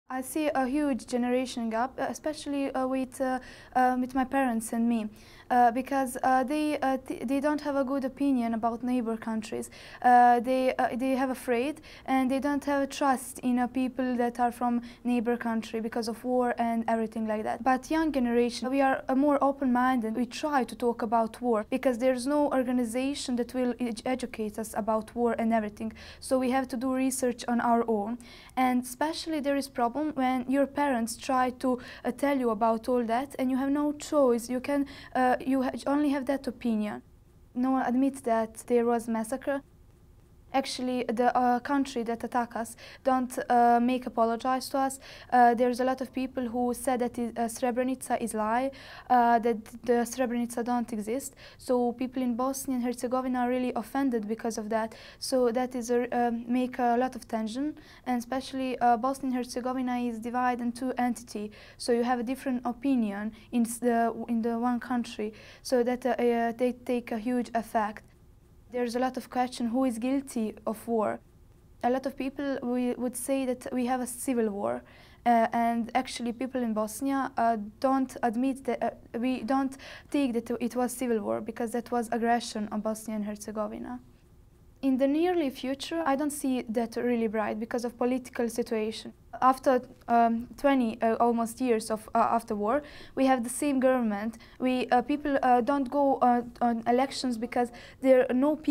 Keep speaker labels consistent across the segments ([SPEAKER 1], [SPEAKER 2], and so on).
[SPEAKER 1] I see a huge generation gap, especially with my parents and me, because they don't have a good opinion about neighbor countries. They have afraid and they don't have trust in people that are from neighbor country because of war and everything like that. But young generation, we are more open-minded. We try to talk about war because there's no organization that will educate us about war and everything. So we have to do research on our own, and especially there is problem when your parents try to tell you about all that and you have no choice. You only have that opinion. No one admits that there was massacre. Actually, the country that attack us don't make apologize to us. There's a lot of people who said that Srebrenica is lie, that the Srebrenica don't exist. So people in Bosnia and Herzegovina are really offended because of that. So that is make a lot of tension, and especially Bosnia and Herzegovina is divided into entity. So you have a different opinion in the one country. So that they take a huge effect. There's a lot of question who is guilty of war. A lot of people would say that we have a civil war, and actually people in Bosnia don't admit that we don't think that it was civil war, because that was aggression on Bosnia and Herzegovina. In the nearly future, I don't see that really bright because of political situation. After 20 almost years of after war, we have the same government. People don't go on elections because there's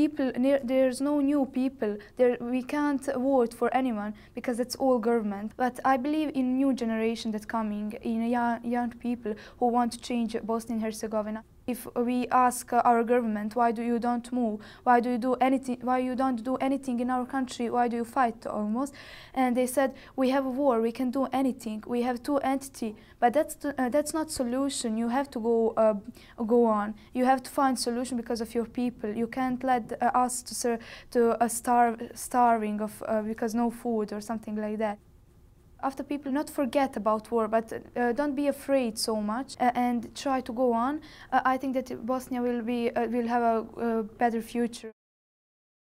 [SPEAKER 1] no new people. We can't vote for anyone because it's all government. But I believe in new generation that's coming, in young people who want to change Bosnia and Herzegovina. If we ask our government, why do you don't move? Why do you do anything? Why you don't do anything in our country? Why do you fight almost? And they said, we have a war. We can do anything. We have two entities, but that's not solution. You have to go on. You have to find solution because of your people. You can't let us to starving of because no food or something like that. After people not forget about war, but don't be afraid so much and try to go on. I think that Bosnia will have a better future.